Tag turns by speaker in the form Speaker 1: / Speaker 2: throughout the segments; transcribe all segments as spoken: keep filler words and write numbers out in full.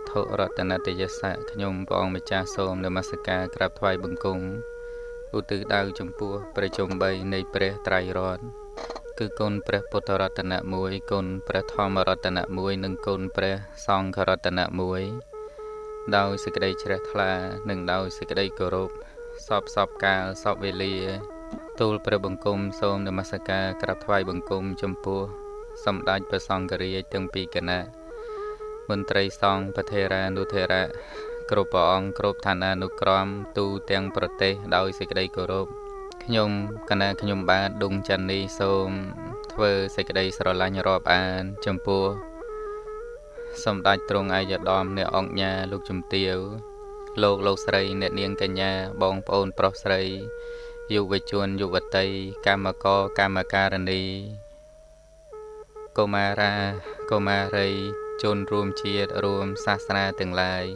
Speaker 1: ថុរតនតយសៈខ្ញុំព្រះអង្គម្ចាស់សូមនមស្ការក្រាបថ្វាយបង្គំឧទ្ទិសដៅចំពោះព្រះជន្មបីនៃព្រះត្រៃរតន៍គឺគុណព្រះពុទ្ធរតនៈមួយគុណព្រះធម្មរតនៈមួយនិងគុណព្រះសង្ឃរតនៈមួយដោយសេចក្តីជ្រះថ្លានិងដោយសេចក្តីគោរពសពសពកាលសពវេលាទូលព្រះបង្គំសូមនមស្ការក្រាបថ្វាយបង្គំចំពោះសម្ដេចព្រះសង្ឃរាជទាំងពីរគណៈមន្ត្រីសង្ឃពធេរានុធេរៈគ្រប់ព្រះអង្គគ្រប់ឋានានុក្រមទូទាំងប្រទេសដោយសេចក្តីគោរពខ្ញុំគណៈខ្ញុំបាទដុងច័ន្ទនេះសូមធ្វើសេចក្តីស្រឡាញ់រាប់អានចំពោះសម្ដេចទ្រង់ឯកឧត្តមអ្នកអង្គញាលោកជំទាវលោកលោកស្រីអ្នកនាងកញ្ញាបងប្អូនប្រុសស្រីយុវជនយុវតីកម្មករកម្មការិនីកុមារាកុមារីជនរួមជាតិរួមសាសនាទាំងឡាយ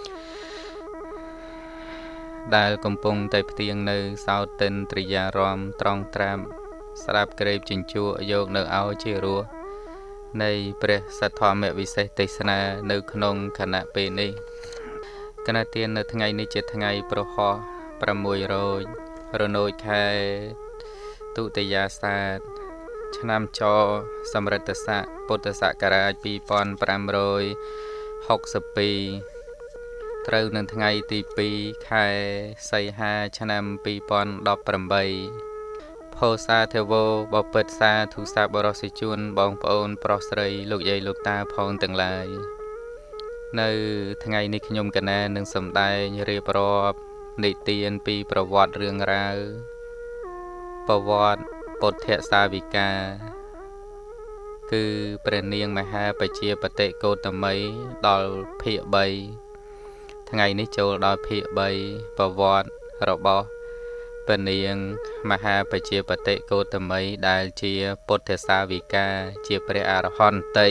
Speaker 1: ដែលកំពុងតែផ្ទៀងនៅសោទិនត្រិយារមត្រង់ត្រាប់ស្ដាប់ក្រេបជញ្ជក់យកនៅឲ្យជារសនៃព្រះសទ្ធម្មវិសេសទេសនានៅក្នុងគណៈពេលនេះគណៈទាននៅថ្ងៃនេះជាថ្ងៃប្រហោះប្រាំមួយរោចរនោចខែទុតិយាសាទឆ្នាំចសម្រិតស័កពុទ្ធសករាជពីរពាន់ប្រាំរយហុកសិបពីរត្រូវនៅថ្ងៃទីពីរខែសីហាឆ្នាំពីរពាន់ដប់ប្រាំបីផោសាទេវោបពិតសាធុសាបរសិជនបងប្អូនប្រុសស្រីលោកយាយលោកតាផងទាំងឡាយនៅថ្ងៃនេះខ្ញុំកណានឹងសម្ដែងរៀបរាប់និទានពីប្រវត្តិរឿងរ៉ាវប្រវត្តិពុទ្ធសាវិកាគឺព្រះនាងមហាបជាបតិកោតមីដល់ភាគបីថ្ងៃនេះចូលដល់ភាគបីប្រវត្តិរបស់ព្រះនាងមហាបជាបតិកោតមីដែលជាពុទ្ធសាវិកាជាព្រះអរហន្តី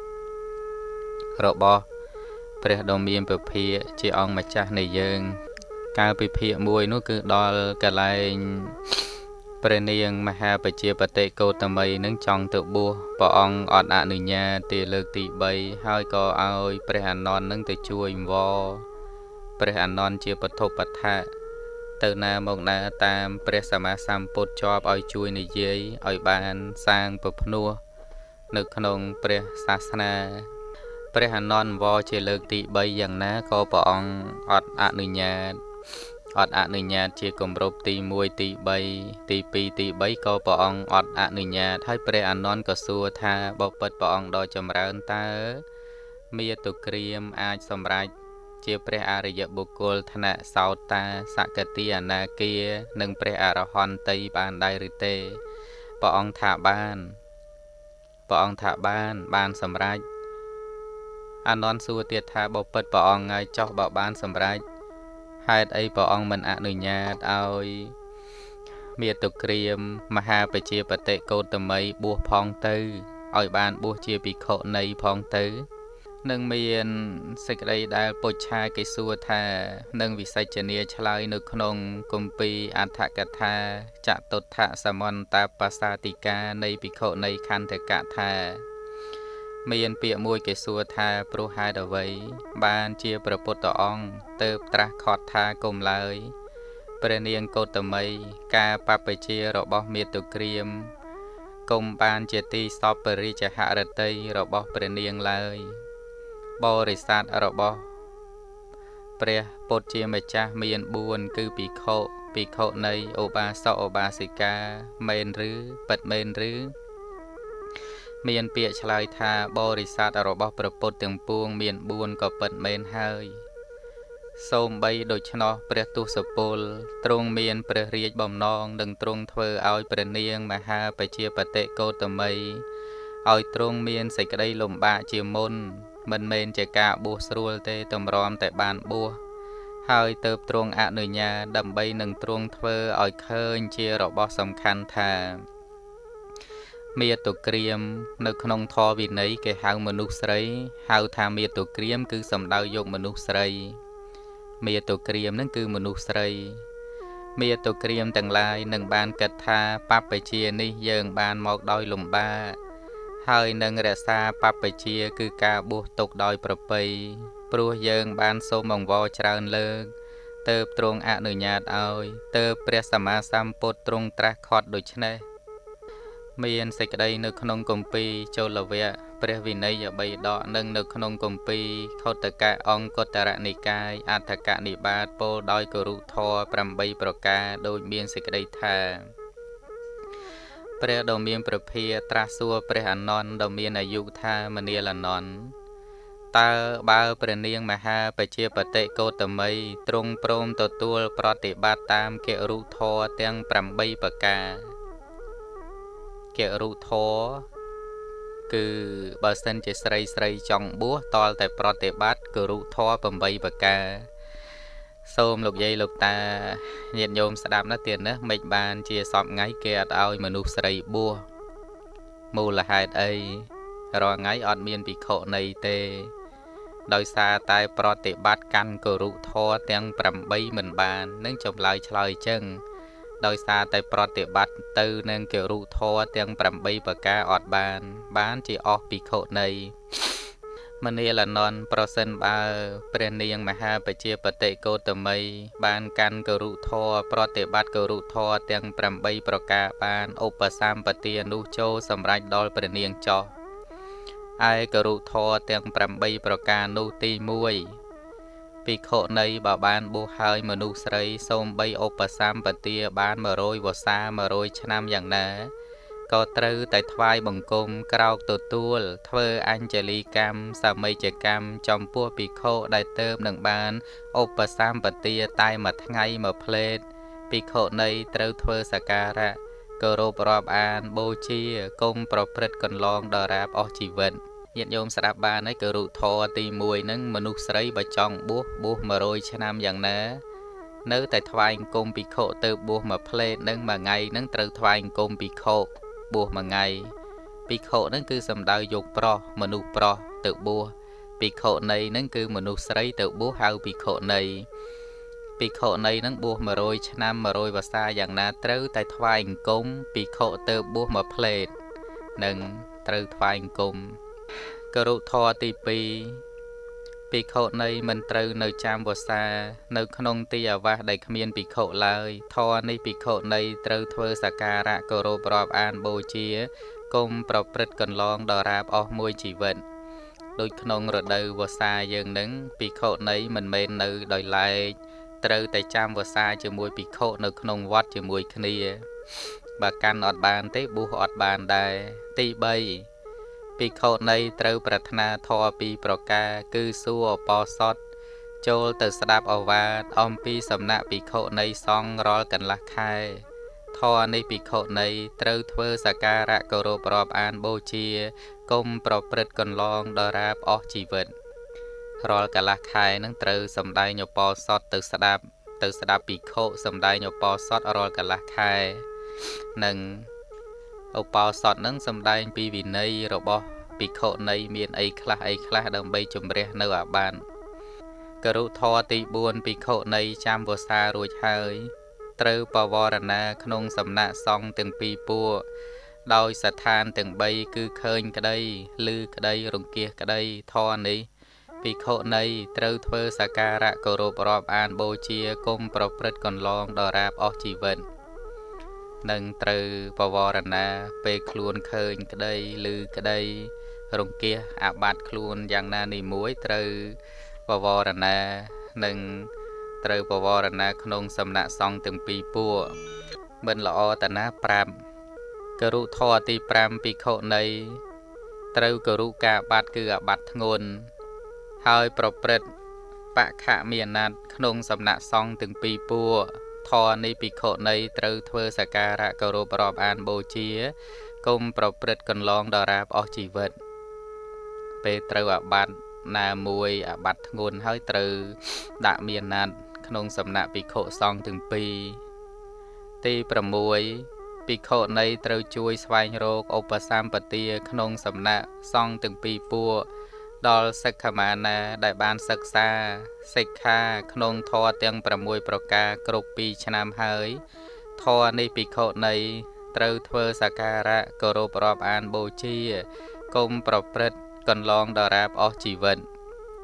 Speaker 1: របស់ព្រះដ៏មានពភាកជាអង្គម្ចាស់នៃយើងកាលពីភាគមួយនោះគឺដល់កន្លែងព្រះនាងមហាបជាបតិកោតមីនឹងចង់ទៅបួសព្រះអង្គអត់អនុញ្ញាតទេលើកទីបីហើយក៏ឲ្យព្រះអានន្ទនឹងទៅជួយអង្វរព្រះអានន្ទជាបឋមបដ្ឋៈទៅណាមកណាតាមព្រះសម្មាសម្ពុទ្ធជាប់ឲ្យជួយនិយាយឲ្យបានសាងពភ្នោះនៅក្នុងព្រះសាសនាព្រះអានន្ទអង្វរជាលើកទីបីយ៉ាងណាក៏ព្រះអង្គអត់អនុញ្ញាតអត់អនុញ្ញាតជាគម្រប់ទីមួយទីបីទីពីរទីបីក៏ព្រះអង្គអត់អនុញ្ញាតហើយព្រះអានន្ទក៏សួរថាបបិទ្ធព្រះអង្គដ៏ចម្រើនតើមាតុក្រាមអាចសម្រេចជាព្រះអរិយបុគ្គលថ្នាក់សោតាសកតិអនាគានិងព្រះអរហន្តីបានដែរឬទេព្រះអង្គថាបានព្រះអង្គថាបានបានសម្រេចអានន្ទសួរទៀតថាបបិទ្ធព្រះអង្គហើយចោះបើបានសម្រេចហេតុអីព្រះអង្គមិនអនុញ្ញាតឲ្យមាតុក្រាមមហាបជាបតិកោតមីបួសផងទៅឲ្យបានបួសជាភិក្ខុនីផងទៅនឹងមានសេចក្តីដែលពុច្ឆាគេសួរថានឹងវិសេចនាឆ្លើយនៅក្នុងគម្ពីរអដ្ឋកថាចតុដ្ឋសមន្តបសាតិកានៃភិក្ខុនីខន្ធកថាមានពាក្យមួយគេសួរថាព្រោះហេតុអ្វីបានជាព្រះពុទ្ធអង្គទៅត្រាស់ខត់ថាគុំឡើយព្រះនាងកោតមីការបព្វជិរបស់មាតុក្រាមគុំបានជាទីសពពរិជ្ជហរតីរបស់ព្រះនាងឡើយបរិស័ទរបស់ព្រះពុទ្ធជាម្ចាស់មានបួនគឺភិក្ខុភិក្ខុនីឧបាសកឧបាសិកាមែនឬពិតមែនឬមានពាក្យឆ្លើយថាបរិស័ទរបស់ព្រះពុទ្ធទាំងពួងមានបួនក៏ពិតមែនហើយសូម្បីដូច្នោះព្រះទសពលទ្រង់មានព្រះរាជបំណងនឹងទ្រង់ធ្វើឲ្យព្រះនាងមហាបជាបតិកោតមីឲ្យទ្រង់មានសេចក្តីលំបាកជាមុនមិនមែនជាការបួសស្រួលទេតម្រាំតែបានបួសហើយទៅទ្រង់អនុញ្ញាតដើម្បីនឹងទ្រង់ធ្វើឲ្យឃើញជារបស់សំខាន់ថាមាតុក្រាមនៅក្នុងធម៌វិន័យគេហៅមនុស្សស្រីហៅថាមាតុក្រាមគឺសំដៅយកមនុស្សស្រីមាតុក្រាមនឹងគឺមនុស្សស្រីមាតុក្រាមទាំងឡាយនឹងបានគិតថាបព្វជិនេះយើងបានមកដោយលំបាក ហើយនឹងរក្សាបព្វជិគឺការបួសទុកដោយប្រពៃព្រោះយើងបានសូមអង្វរច្រើនលើកទើបទ្រង់អនុញ្ញាតឲ្យទើបព្រះសម្មាសម្ពុទ្ធទ្រង់ត្រាស់ខត់ដូច្នេះមានសេចក្តីនៅក្នុងគម្ពីរជលវៈព្រះវិន័យបិដកនិងនៅក្នុងគម្ពីរខុទ្ទកៈអង្គតរនិកាយអដ្ឋកនិបាតពោលដោយគរុធម៌ប្រាំបីប្រការដោយមានសេចក្តីថាព្រះដ៏មានព្រះភាត្រាស់សួរព្រះអានន្ទដ៏មានអាយុថាមនាលអានន្ទតើបើព្រះនាងមហាបជាបតិកោតមីទ្រង់ព្រមទទួលប្រតិបត្តិតាមគរុធម៌ទាំងប្រាំបីប្រការគរុធម៌គឺបើសិនជាស្រីស្រីចង់បួសតលតែប្រតិបត្តិគរុធម៌ប្រាំបីប្រការសូមលោកយាយលោកតាញាតិញោមស្ដាប់ណាទៀតណាមិនបានជាសពថ្ងៃគេអត់ឲ្យមនុស្សស្រីបួសមូលហេតុអីរាល់ថ្ងៃអត់មានភិក្ខុនីទេដោយសារតែប្រតិបត្តិកាន់គរុធម៌ទាំងប្រាំបីមិនបាននឹងចម្លើយឆ្លើយចឹងដោយសារតែប្រតិបត្តិទៅនឹងគរុធម៌ទាំងប្រាំបីប្រការអត់បានបានជាអស់ភិក្ខុនីមនាលអានន្ទប្រសិនបើព្រះនាងមហាបជាបតិកោតមីបានកាន់គរុធម៌ប្រតិបត្តិគរុធម៌ទាំងប្រាំបីប្រការបានឧបសម្បទានោះចូលសម្រេចដល់ព្រះនាងចោះឯគរុធម៌ទាំងប្រាំបីប្រការនោះទីមួយភិក្ខុនីបើបានបួសហើយមនុស្សស្រីសូមបីឧបសម្បទាបានមួយរយវស្សាមួយរយឆ្នាំយ៉ាងណាក៏ត្រូវតែថ្វាយបង្គំក្រោកទទួលធ្វើអញ្ជលីកម្មសមីជ្ជកម្មចំពោះភិក្ខុដែលទៅនឹងបានឧបសម្បទាតែមួយថ្ងៃមួយភ្លេតភិក្ខុនីត្រូវធ្វើសក្ការៈគោរពរាប់អានបូជាគុំប្រព្រឹត្តកន្លងដរាបអស់ជីវិតញាតិញោមស្ដាប់បានហើយគរុធម៌ទីមួយហ្នឹងមនុស្សស្រីបើចង់បួសបួសមួយរយឆ្នាំយ៉ាងណានៅតែថ្វាយអង្គមភិក្ខុទៅបួសមួយភ្លេតហ្នឹងមួយថ្ងៃហ្នឹងត្រូវថ្វាយអង្គមភិក្ខុបួសមួយថ្ងៃភិក្ខុហ្នឹងគឺសំដៅយកប្រុសមនុស្សប្រុសទៅបួសភិក្ខុនីហ្នឹងគឺមនុស្សស្រីទៅបួសហៅភិក្ខុនីភិក្ខុនីហ្នឹងបួសមួយរយឆ្នាំមួយរយវស្សាយ៉ាងណាត្រូវតែថ្វាយអង្គមភិក្ខុទៅបួសមួយភ្លេតនឹងត្រូវថ្វាយអង្គមគរុធម៌ទីពីរភិក្ខុនីមិនត្រូវនៅចាំវស្សានៅក្នុងទីអាវាសដែលគ្មានភិក្ខុឡើយធម៌នេះភិក្ខុនីត្រូវធ្វើសក្ការៈគោរពរាប់អានបូជាគុំប្រព្រឹត្តកន្លងដរាបអស់មួយជីវិតដូចក្នុងរដូវវស្សាយើងនឹងភិក្ខុនីមិនមែននៅដោយឡែកត្រូវតែចាំវស្សាជាមួយភិក្ខុនៅក្នុងវត្តជាមួយគ្នាបើកាន់អត់បានទេបួសអត់បានដែរទីបីភិក្ខុនីត្រូវប្រាថ្នាធម៌ពីរប្រការគឺសួរឧបោសថចូលទៅស្ដាប់ឱវាទអំពីសំណាក់ភិក្ខុនីសង្ឃរាល់កន្លះខែធម៌នេះភិក្ខុនីត្រូវធ្វើសក្ការៈគោរពរាប់អានបូជាគុំប្រព្រឹត្តកន្លងដរាបអស់ជីវិតរាល់កន្លះខែនឹងត្រូវសំដែងឧបោសថទៅស្ដាប់ទៅស្ដាប់ភិក្ខុសំដែងឧបោសថរាល់កន្លះខែនិងឧបោសថនឹងសំដែងពីវិន័យរបស់ភិក្ខុនីមានអីខ្លះអីខ្លះដើម្បីជំរះនៅអាបាតគរុធម៌ទីបួនភិក្ខុនីចាំវស្សារួចហើយត្រូវបវរណាក្នុងសំណាក់សង្ឃទាំងពីរពួកដោយស្ថានទាំងបីគឺឃើញក្តីឮក្តីរង្គៀសក្តីធម៌នេះភិក្ខុនីត្រូវធ្វើសក្ការៈគោរពរាប់អានបូជាគុំប្រព្រឹត្តកន្លងដរាបអស់ជីវិតនឹងត្រូវបវរណាពេលខ្លួនឃើញក្តីឮក្តីរង្គៀសអាបាត់ខ្លួនយ៉ាងណានេះមួយត្រូវបវរណានឹងត្រូវបវរណាក្នុងសំណាក់សង្ឃទាំងពីរពួកមិនល្អតាណាប្រាប់គរុធម៌ទីប្រាំភិក្ខុនីត្រូវគរុការបាត់គឺអាបាត់ធ្ងន់ហើយប្រព្រឹត្តបខមានណាត់ក្នុងសំណាក់សង្ឃទាំងពីរពួកធម៌នេះភិក្ខុនីត្រូវធ្វើសក្ការៈគោរពរាប់អានបូជាគុំប្រព្រឹត្តកន្លងដរាបអស់ជីវិតពេលត្រូវអាបត្តិណាមួយអាបត្តិធ្ងន់ហើយត្រូវដាក់មានណាត់ក្នុងសំណាក់ភិក្ខុសង្ឃទាំងពីរទីប្រាំមួយភិក្ខុនីត្រូវជួយស្វែងរកឧបសម្បទាក្នុងសំណាក់សង្ឃទាំងពីរពួកដល់សិក្ខាមាណាដែលបានសិក្សាសិក្ខាក្នុងធម៌ទាំងប្រាំមួយប្រការគ្រប់ពីរឆ្នាំហើយធម៌នេះភិក្ខុនីត្រូវធ្វើសក្ការៈគោរពរាប់អានបូជាគុំប្រព្រឹត្តកន្លងដរាបអស់ជីវិតគ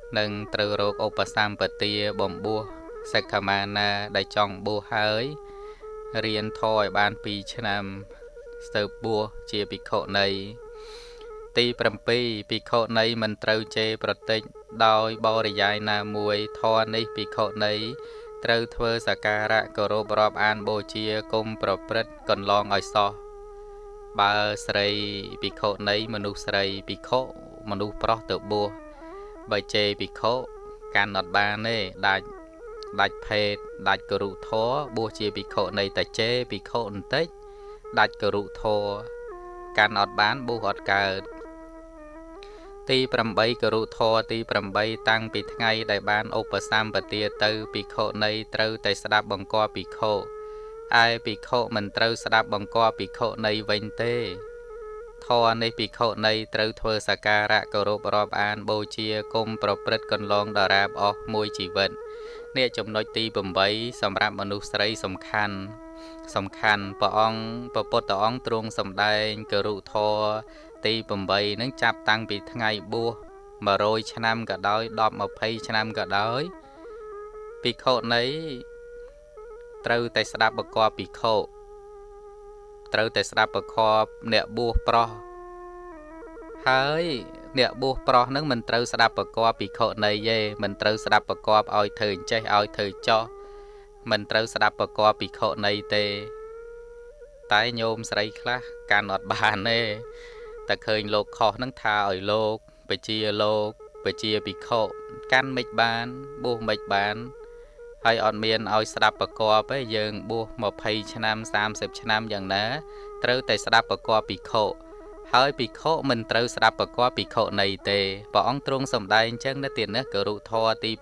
Speaker 1: នឹងត្រូវរកឧបសម្បទាបំពោះសិក្ខាមាណាដែលចង់បួសហើយរៀនធម៌ឲ្យបានពីរឆ្នាំស្ទើរបួសជាភិក្ខុនីទី7ភិក្ខុនីមិនត្រូវជេរប្រតិចដោយបរិយាយណាមួយធម៌នេះភិក្ខុនីត្រូវធ្វើសក្ការៈគោរពរាប់អានបូជាគុំប្រព្រឹត្តកន្លងឲ្យសោះបើស្រីភិក្ខុនីមនុស្សស្រីភិក្ខុមនុស្សប្រុសទៅបួសបើជេរភិក្ខុកាន់អត់បានទេដាច់ដាច់ភេទដាច់គរុធម៌បួសជាភិក្ខុនីតែជេរភិក្ខុបន្តិចដាច់គរុធម៌កាន់អត់បានបួសអត់កើតទី8គរុធម៌ទី8តាំងពីថ្ងៃដែលបានឧបសម្បទាទៅភិក្ខុនីត្រូវតែស្ដាប់បង្គាប់ភិក្ខុឯភិក្ខុមិនត្រូវស្ដាប់បង្គាប់ភិក្ខុនីវិញទេធម៌នេះភិក្ខុនីត្រូវធ្វើសក្ការៈគោរពរាប់អានបូជាគុំប្រព្រឹត្តកន្លងដរាបអស់មួយជីវិតនេះចំណុចទី8សម្រាប់មនុស្សស្រីសំខាន់សំខាន់ព្រះអង្គព្រះពុទ្ធអង្គទ្រង់សម្ដែងគរុធម៌ទី8នឹងចាប់តាំងពីថ្ងៃបួស100ឆ្នាំក៏ដោយ10 20ឆ្នាំក៏ដោយភិក្ខុនីត្រូវតែស្ដាប់បង្គាប់ភិក្ខុត្រូវតែស្ដាប់បង្គាប់អ្នកបួសប្រុសហើយអ្នកបួសប្រុសនឹងមិនត្រូវស្ដាប់បង្គាប់ភិក្ខុនីទេមិនត្រូវស្ដាប់បង្គាប់ឲ្យធ្វើអញ្ចេះឲ្យធ្វើចោះមិនត្រូវស្ដាប់បង្គាប់ភិក្ខុនីទេតែញោមស្រីខ្លះកាន់អត់បានទេតែឃើញលោកខុសនឹងថាឲ្យលោកបជាលោកបជាភិក្ខុកាន់មិនបានបួសមិនបានហើយអត់មានឲ្យស្ដាប់បង្គាប់ទេយើងបួស20ឆ្នាំ30ឆ្នាំយ៉ាងណាត្រូវតែស្ដាប់បង្គាប់ភិក្ខុហើយភិក្ខុមិនត្រូវស្ដាប់បង្គាប់ភិក្ខុនីទេព្រះអង្គទ្រង់សម្ដែងអញ្ចឹងនៅទីនេះគរុធម៌ទី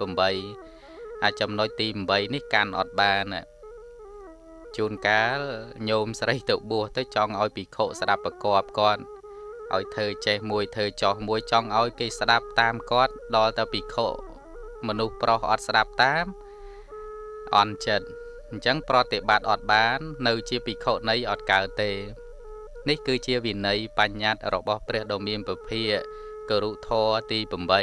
Speaker 1: 8អាចចំណុចទី8នេះកាន់អត់បានជួនកាលញោមស្រីទៅបួសទៅចង់ឲ្យភិក្ខុស្ដាប់បង្គាប់គាត់ឲ្យធ្វើចេះមួយធ្វើចោះមួយចង់ឲ្យគេស្ដាប់តាមគាត់ដល់ទៅភិក្ខុមនុស្សប្រុសអត់ស្ដាប់តាមអន់ចិត្តអញ្ចឹងប្រតិបត្តិអត់បាននៅជាភិក្ខុនីអត់កើតទេនេះគឺជាវិន័យបញ្ញត្តិរបស់ព្រះដ៏មានពភាគរុធម៌ទី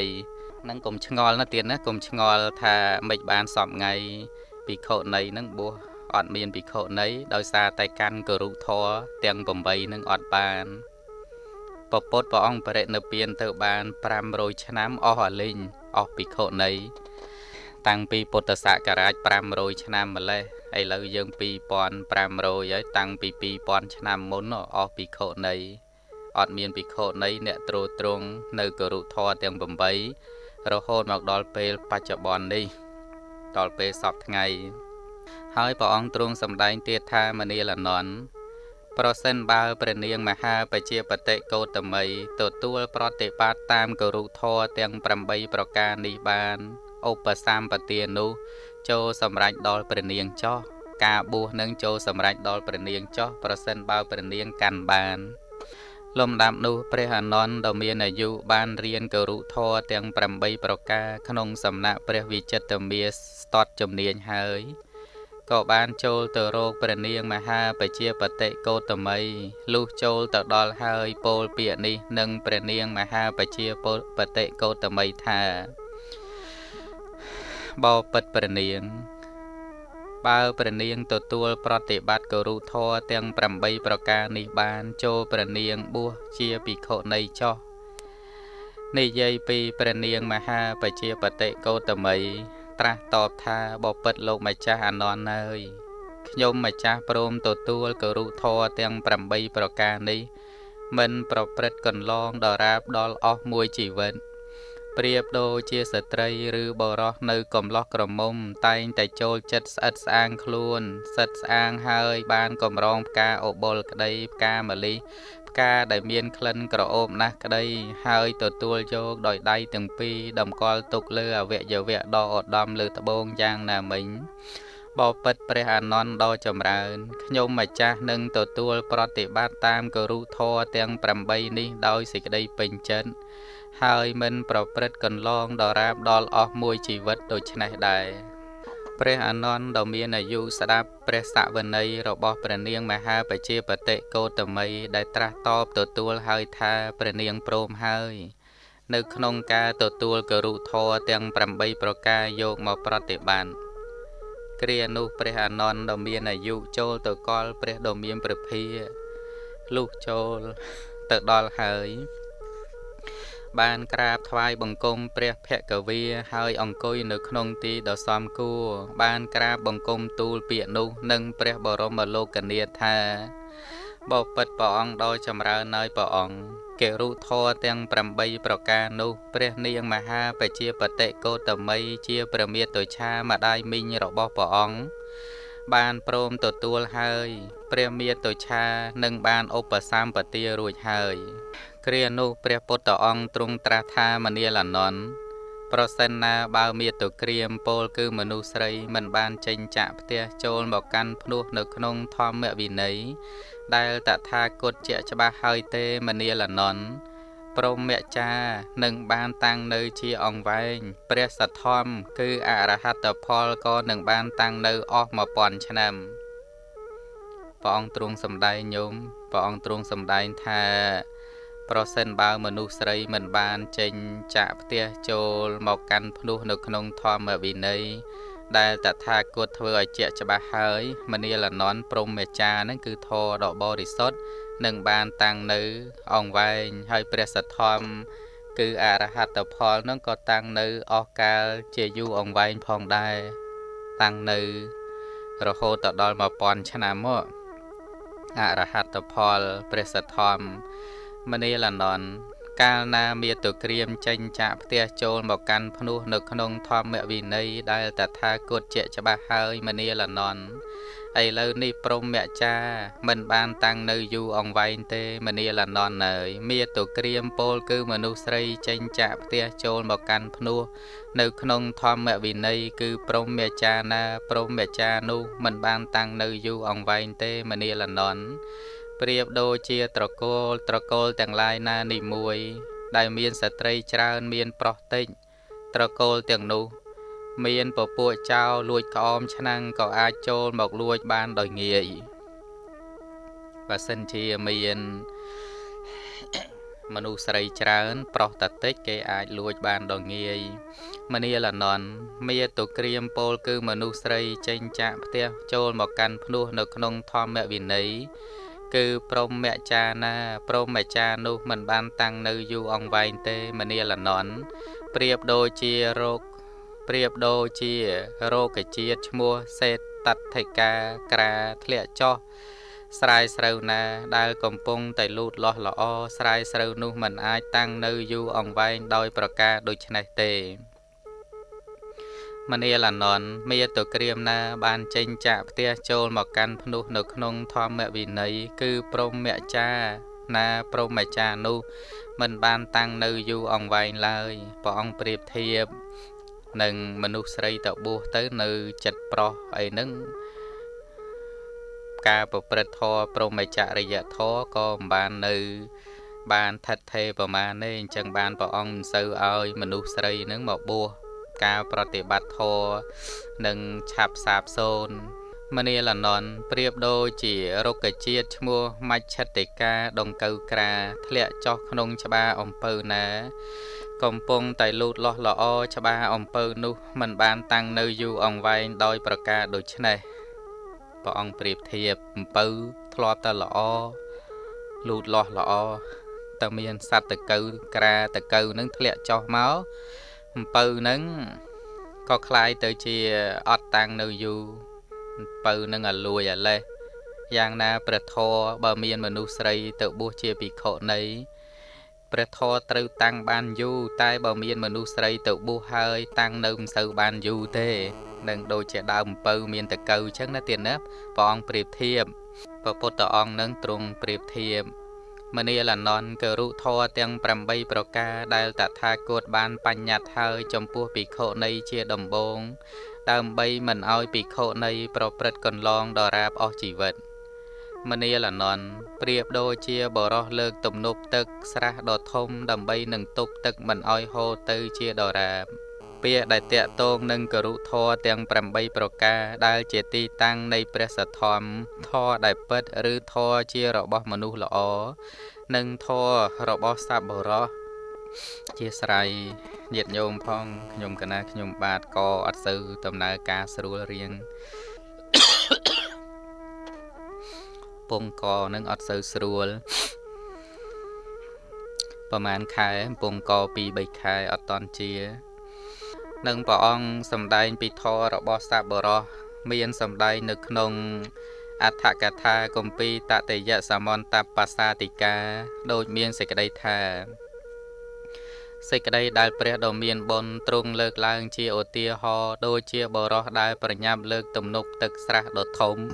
Speaker 1: 8នឹងកុំឆ្ងល់ណាទៀតណាកុំឆ្ងល់ថាមិនបានសពថ្ងៃភិក្ខុនីនឹងបួសអត់មានភិក្ខុនីដោយសារតែកាន់គរុធម៌ទាំង8នឹងអត់បានពពុទ្ធព្រះអង្គបរិនិព្វានទៅបាន500ឆ្នាំអស់អលិញអស់ភិក្ខុនីតាំងពីពុទ្ធសករាជ500ឆ្នាំម្លេះឥឡូវយើង2500ហើយតាំងពី2000ឆ្នាំមុនអស់ភិក្ខុនីអត់មានភិក្ខុនីអ្នកទ្រទ្រង់នៅគរុធម៌ទាំង8រហូតមកដល់ពេលបច្ចុប្បន្ននេះដល់ពេលសពថ្ងៃហើយព្រះអង្គទ្រង់សម្ដែងទៀតថាមនាលអនន្តប្រសិនបើព្រះនាងមហាបជាបតិកោតមីទទួលប្រតិបត្តិតាមគរុធម៌ទាំង8ប្រការនេះបានឧបសម្បទានោះចូលសម្រេចដល់ព្រះនាងចោះការបួសនឹងចូលសម្រេចដល់ព្រះនាងចោះប្រសិនបើព្រះនាងកាន់បានលំដាប់នោះព្រះអានន្ទដ៏មានអាយុបានរៀនគរុធម៌ទាំង8ប្រការក្នុងសំណាក់ព្រះវិចិត្រមាសស្ទាត់ជំនាញហើយក៏បានចូលទៅរកព្រះនាងមហាបជាបតិកោតមីលុះចូលទៅដល់ហើយពោលពាក្យនេះនឹងព្រះនាងមហាបជាបតិកោតមីថាបបិទ្ធព្រះនាងបើព្រះនាងទទួលប្រតិបត្តិគរុធម៌ទាំង8ប្រការនេះបានចូលព្រះនាងបួសជាភិក្ខុនីចោះនិយាយពីព្រះនាងមហាបជាបតិកោតមីត្រាស់តបថាបបិទ្ធលោកម្ចាស់អានន្ទអើយខ្ញុំម្ចាស់ព្រមទទួលគរុធម៌ទាំង8ប្រការនេះមិនប្រព្រឹត្តកន្លងដរាបដល់អស់មួយជីវិតប្រៀបដូចជាស្ត្រីឬបុរសនៅកំឡោះក្រមុំតែងតែចូលចិត្តស្អិតស្អាងខ្លួនសិតស្អាងហើយបានកម្រងផ្កាអបុលក្តីផ្កាម្លិះផ្កាដែលមានក្លិនក្រអូបណាស់ក្តីហើយទទួលយកដោយដៃទាំងពីរតម្កល់ទុកលើអវយវៈដ៏ឧត្តមលើត្បូងយ៉ាងណាមិញបបិទ្ធព្រះអានន្ទដ៏ចម្រើនខ្ញុំម្ចាស់នឹងទទួលប្រតិបត្តិតាមគរុធម៌ទាំង8នេះដោយសេចក្តីពេញចិត្តហើយមិនប្រព្រឹត្តកន្លងដរាបដល់អស់មួយជីវិតដូច្នេះដែរព្រះអានន្ទដ៏មានអាយុស្ដាប់ព្រះសវន័យរបស់ព្រះនាងមហាបជាបតិកោតមីដែលត្រាស់តបទទួលហើយថាព្រះនាងព្រមហើយនៅក្នុងការទទួលគរុធម៌ទាំងប្រាំបីប្រការយកមកប្រតិបត្តិគ្រានោះព្រះអានន្ទដ៏មានអាយុចូលទៅកល់ព្រះដ៏មានព្រះភាលុះចូលទៅដល់ហើយបានក្រាបថ្វាយបង្គំព្រះភគវាហើយអង្គុយនៅក្នុងទីដ៏សមគួរបានក្រាបបង្គំទូលពាក្យនោះនឹងព្រះបរមលោកនាថថាបបិទ្ធព្រះអង្គដ៏ចម្រើនហើយព្រះអង្គគរុធម៌ទាំងប្រាំបីប្រការនោះព្រះនាងមហាបជាបតិកោតមីជាព្រះមាតុច្ឆាម្ដាយមីងរបស់ព្រះអង្គបានព្រមទទួលហើយព្រះមាតុច្ឆានឹងបានឧបសម្បទារួចហើយគ្រានោះព្រះពុទ្ធអង្គទ្រង់ត្រាស់ថាមនាលអានន្ទប្រសិនណាបើមាតុក្រាមពោលគឺមនុស្សស្រីមិនបានចេញចាក់ផ្ទះចូលមកកាន់ភ្នោះនៅក្នុងធម្មវិន័យដែលតថាគតជាច្បាស់ហើយទេមនាលអានន្ទព្រមចានឹងបានតាំងនៅជាអង្វែងព្រះសទ្ធម្មគឺអរហត្តផលក៏នឹងបានតាំងនៅអស់មួយពាន់ឆ្នាំព្រះអង្គទ្រង់សម្ដែងញោមព្រះអង្គទ្រង់សម្ដែងថាប្រសិនបើមនុស្សស្រីមិនបានចេញចាក់ផ្ទះចូលមកកាន់ភ្នោះនៅក្នុងធម្មវិន័យដែលតថាគតធ្វើឲ្យជាក់ច្បាស់ហើយមនាលអានន្ទព្រមចាហ្នឹងគឺធម៌ដ៏បរិសុទ្ធនឹងបានតាំងនៅអង្វែងហើយព្រះសទ្ធម្មគឺអរហត្តផលហ្នឹងក៏តាំងនៅអស់កាលជាយូរអង្វែងផងដែរតាំងនៅរហូតដល់មួយពាន់ឆ្នាំមកអរហត្តផលព្រះសទ្ធម្មមនាលអានន្ទកាលណាមាតុក្រាមចេញចាក់ផ្ទះចូលមកកាន់ភ្នោះនៅក្នុងធម្មវិន័យដែលតថាគតជាច្បាស់ហើយមនាលអានន្ទឥឡូវនេះព្រមចាមិនបានតាំងនៅយូរអង្វែងទេមនាលអានន្ទអើយមាតុក្រាមពោលគឺមនុស្សស្រីចេញចាក់ផ្ទះចូលមកកាន់ភ្នោះនៅក្នុងធម្មវិន័យគឺព្រមចាណាព្រមចានោះមិនបានតាំងនៅយូរអង្វែងទេមនាលអានន្ទប្រៀបដូចជាត្រកូលត្រកូលទាំងឡាយណានីមួយដែលមានស្ត្រីច្រើនមានប្រុសតិចត្រកូលទាំងនោះមានពពួកចោលលួចក្អមឆ្នាំងក៏អាចចូលមកលួចបានដោយងាយបើសិនជាមានមនុស្សស្រីច្រើនប្រុសតតិចគេអាចលួចបានដោយងាយមនាលអានន្ទមាតុក្រាមពោលគឺមនុស្សស្រីចេញចាក់ផ្ទះចូលមកកាន់ភ្នោះនៅក្នុងធម្មវិន័យគឺព្រមចាណាព្រមចានោះមិនបានតាំងនៅយូរអង្វែងទេមនាលអានន្ទប្រៀបដូចជារោគប្រៀបដូចជារោគជាតិឈ្មោះសេតតិកាក្រាធ្លាក់ចុះស្រែស្រូវណាដែលកំពុងតែលូតលាស់ល្អស្រែស្រូវនោះមិនអាចតាំងនៅយូរអង្វែងដោយប្រការដូចនេះទេមនាលអានន្ទមាតុក្រាមណាបានចេញចាក់ផ្ទះចូលមកកាន់ភ្នោះនៅក្នុងធម្មវិន័យគឺព្រមចាណាព្រមចានោះមិនបានតាំងនៅយូរអង្វែងឡើយព្រះអង្គប្រៀបធៀបនឹងមនុស្សស្រីទៅបួសទៅនៅចិត្តប្រុសអីហ្នឹងការប្រព្រឹត្តធម៌ព្រមចរិយធម៌ក៏មិនបាននៅបានថិតថេរប្រមាណទេអញ្ចឹងបានព្រះអង្គមិនសូវឲ្យមនុស្សស្រីហ្នឹងមកបួសការប្រតិបត្តិធម៌នឹងឆាប់សាបសូន្យមនាលអានន្ទប្រៀបដូចជារុក្ខជាតិឈ្មោះមច្ឆតិកាដង្កូវក្រាធ្លាក់ចុះក្នុងច្បារអំពៅណាកំពុងតែលូតលាស់ល្អច្បារអំពៅនោះមិនបានតាំងនៅយូរអង្វែងដោយប្រការដូចនេះព្រះអង្គប្រៀបធៀបអំពៅធ្លាប់តែល្អលូតលាស់ល្អតែមានសត្វតកូវក្រាតកូវនឹងធ្លាក់ចុះមកអំពៅហ្នឹងក៏คล้ายទៅជាអត់តាំងនៅយូរអំពៅហ្នឹងឲ្យលួយឲ្យលេះយ៉ាងណាព្រះធម៌បើមានមនុស្សស្រីទៅបួសជាភិក្ខុនីព្រះធម៌ត្រូវតាំងបានយូរតែបើមានមនុស្សស្រីទៅបួសហើយតាំងនៅមិនសូវបានយូរទេនឹងដូចជាដើមអំពៅមានតកូវអញ្ចឹងណាទៀតណាព្រះអង្គប្រៀបធៀបព្រះពុទ្ធអង្គនឹងទ្រង់ប្រៀបធៀបមនាលអានន្ទគរុធម៌ទាំងប្រាំបីប្រការដែលតថាគតបានបញ្ញត្តិហើយចំពោះភិក្ខុនីជាដំបូងដើម្បីមិនឲ្យភិក្ខុនីប្រព្រឹត្តកន្លងដរាបអស់ជីវិតមនាលអានន្ទប្រៀបដូចជាបរោះលើកទំនប់ទឹកស្រះដ៏ធំដើម្បីនឹងទប់ទឹកមិនឲ្យហូរទៅជាដរាបពាក្យដែលតាក់ទងនឹងគរុធម៌ទាំងប្រាំបីប្រការដែលជាទីតាំងនៃព្រះសទ្ធម្មធម៌ដែលពិតឬធម៌ជារបស់មនុស្សល្អនិងធម៌របស់សត្វបុរសជាស្រ័យញាតិញោមផងខ្ញុំកណាខ្ញុំបាទក៏អត់សូវដំណើរការស្រួលរៀងពងកនឹងអត់សូវស្រួលប្រហែលខែពងកពីរបីខែអត់តន់ជានឹងព្រះអង្គសម្ដែងពីធម៌របស់សប្បុរសមានសម្ដែងនៅក្នុងអដ្ឋកថាគម្ពីរតតយសមន្តបសាតិកាដូចមានសេចក្តីថាសេចក្តីដែលព្រះដ៏មានបុណ្យទ្រង់លើកឡើងជាឧទាហរណ៍ដូចជាបរោះដែលប្រញាប់លើកទំនប់ទឹកស្រះដ៏ធំ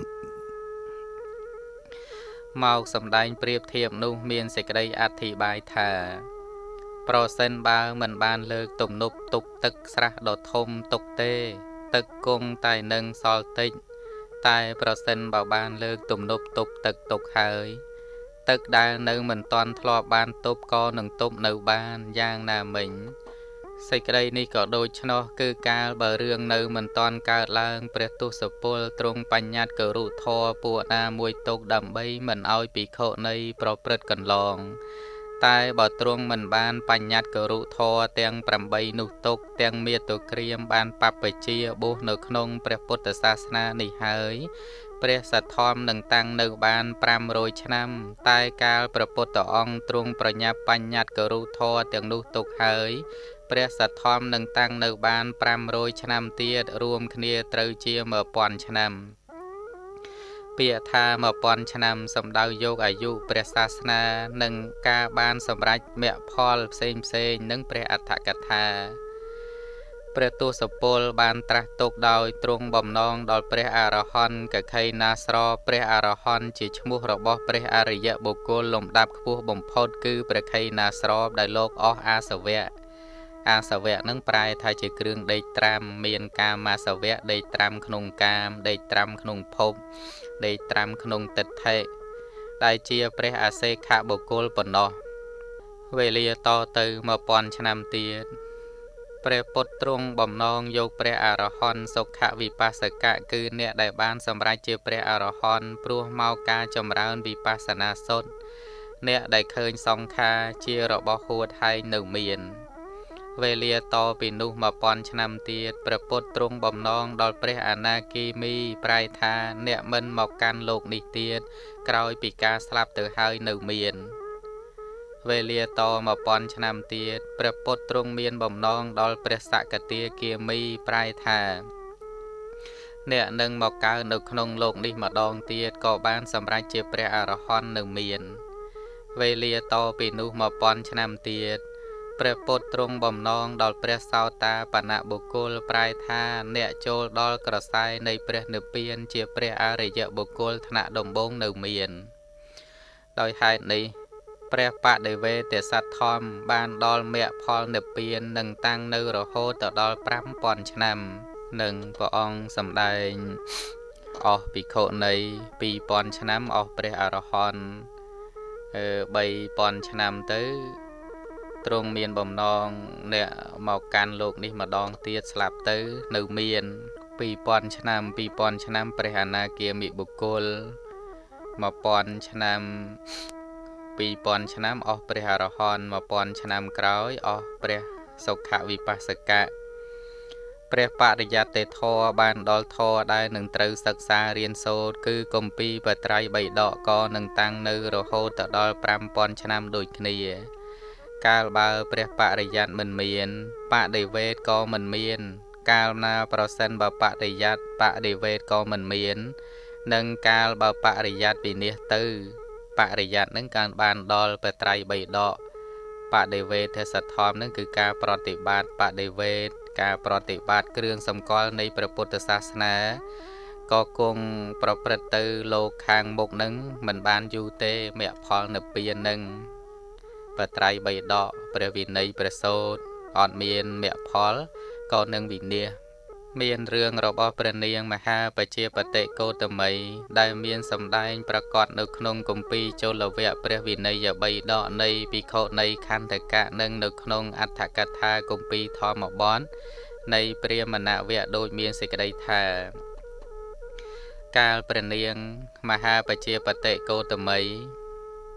Speaker 1: មកសម្ដែងប្រៀបធៀបនោះមានសេចក្តីអធិប្បាយថាប្រសិនបើមិនបានលើកទំនប់ទុកទឹកស្រះដ៏ធំទុកទេទឹកគង់តែនឹងសល់តិចតែប្រសិនបើបានលើកទំនប់ទប់ទឹកទុកហើយទឹកដែលនៅមិនទាន់ធ្លាប់បានទប់ក៏នឹងទប់នៅបានយ៉ាងណាមិញសេចក្តីនេះក៏ដូចឆ្នោះគឺកាលបើរឿងនៅមិនទាន់កើតឡើងព្រះទសពលទ្រង់បញ្ញត្តិគរុធរពួកណាមួយទុកដើម្បីមិនឲ្យភិក្ខុនៃប្រព្រឹត្តកន្លងតែបើទ្រង់មិនបានបញ្ញត្តិគរុធរទាំងប្រាំបីនោះទុកទាំងមាតុក្រាមបានបព្វជិបុះនៅក្នុងព្រះពុទ្ធសាសនានេះហើយព្រះសទ្ធម្មនឹងតាំងនៅបានប្រាំរយឆ្នាំតែកាលព្រះពុទ្ធអង្គទ្រង់ប្រញាប់បញ្ញត្តិគរុធរទាំងនោះទុកហើយព្រះសទ្ធម្មនឹងតាំងនៅបានប្រាំរយឆ្នាំទៀតរួមគ្នាត្រូវជាមួយពាន់ឆ្នាំពាក្យថាមួយពាន់ឆ្នាំសំដៅយកអាយុព្រះសាសនានិងការបានសម្រេចមគ្គផលផ្សេងផ្សេងនិងព្រះអដ្ឋកថាព្រះទសពលបានត្រាស់ទុកដោយទ្រង់បំណងដល់ព្រះអរហន្តកខេណាស្រព្រះអរហន្តជាឈ្មោះរបស់ព្រះអរិយបុគ្គលលំដាប់ខ្ពស់បំផុតគឺព្រះខេណាស្រដែលលោកអស់អាសវៈអាសវៈនឹងប្រែថាជាគ្រឿងដេកត្រាំមានកាមាសវៈដេកត្រាំក្នុងកាមដេកត្រាំក្នុងភពដេកត្រាំក្នុងទិដ្ឋិដែលជាព្រះអសេខបុគ្គលប៉ុណ្ណោះវេលាតទៅមួយពាន់ឆ្នាំទៀតព្រះពុទ្ធទ្រង់បំណងយកព្រះអរហន្តសុខវិបស្សកៈគឺអ្នកដែលបានសម្រេចជាព្រះអរហន្តព្រោះមកការចម្រើនវិបស្សនាសុទ្ធអ្នកដែលឃើញសង្ខារជារបស់ហួតហែងនៅមានវេលាតពីនោះមួយពាន់ឆ្នាំទៀតព្រះពុទ្ធទ្រង់បំណងដល់ព្រះអនាគីមីប្រែថាអ្នកមិនមកកាន់លោកនេះទៀតក្រោយពីការស្លាប់ទៅហើយនៅមានវេលាតមួយពាន់ឆ្នាំទៀតព្រះពុទ្ធទ្រង់មានបំណងដល់ព្រះសក្កទាគាមីប្រែថាអ្នកនឹងមកកើតនៅក្នុងលោកនេះម្ដងទៀតក៏បានសម្រេចជាព្រះអរហន្តនៅមានវេលាតពីនោះមួយពាន់ឆ្នាំទៀតព្រះពុទ្ធទ្រង់បំណងដល់ព្រះសោតាបនបុគ្គលប្រែថាអ្នកចូលដល់ក្រសែនៃព្រះនិព្វានជាព្រះអរិយបុគ្គលថ្នាក់ដំបូងនៅមានដោយហេតុនេះព្រះបដិវេទសទ្ធម្មបានដល់មគ្គផលនិព្វាននឹងតាំងនៅរហូតទៅដល់ប្រាំពាន់ឆ្នាំនឹងព្រះអង្គសម្ដែងអស់ភិក្ខុនៃពីរពាន់ឆ្នាំអស់ព្រះអរហន្តបីពាន់ឆ្នាំទៅទ្រង់មានបំណងអ្នកមកកាន់លោកនេះម្ដងទៀតស្លាប់ទៅនៅមានពីរពាន់ឆ្នាំពីរពាន់ឆ្នាំព្រះអនាគាមិបុគ្គលមួយពាន់ឆ្នាំពីរពាន់ឆ្នាំអស់ព្រះអរហន្តមួយពាន់ឆ្នាំក្រោយអស់ព្រះសុខវិបស្សកៈព្រះបរិយត្តិធម៌បានដល់ធម៌ដែលនឹងត្រូវសិក្សារៀនសូត្រគឺគម្ពីរបត្រៃបិដកក៏នឹងតាំងនៅរហូតដល់ប្រាំពាន់ឆ្នាំដូចគ្នាកាលបើព្រះបរិយត្តិមិនមានបដិវេទក៏មិនមានកាលណាប្រសិនបើបរិយត្តិបដិវេទក៏មិនមាននិងកាលបើបរិយត្តិវិនិច្ឆ័យទៅបរិយត្តិនឹងការបានដល់បត្រៃបិដកបដិវេទសទ្ធម្មនឹងគឺការប្រតិបត្តិបដិវេទការប្រតិបត្តិគ្រឿងសម្គាល់នៃព្រះពុទ្ធសាសនាក៏គង់ប្រព្រឹត្តទៅលោកខាងមុខនឹងមិនបានយូរទេមគ្គផលនិព្វាននឹងបត្រៃបិដកព្រះវិន័យព្រះសូត្រអត់មានមគ្គផលក៏នឹងវិនិច្ឆ័យមានរឿងរបស់ព្រះនាងមហាបជាបតិកោតមីដែលមានសម្ដែងប្រកាសនៅក្នុងគម្ពីរជលវៈព្រះវិន័យបិដកនៃភិក្ខុនៃខន្តកៈនិងនៅក្នុងអដ្ឋកថាគម្ពីរធម្មបទនៃព្រាហ្មណវៈដូចមានសេចក្តីថាកាលព្រះនាងមហាបជាបតិកោតមី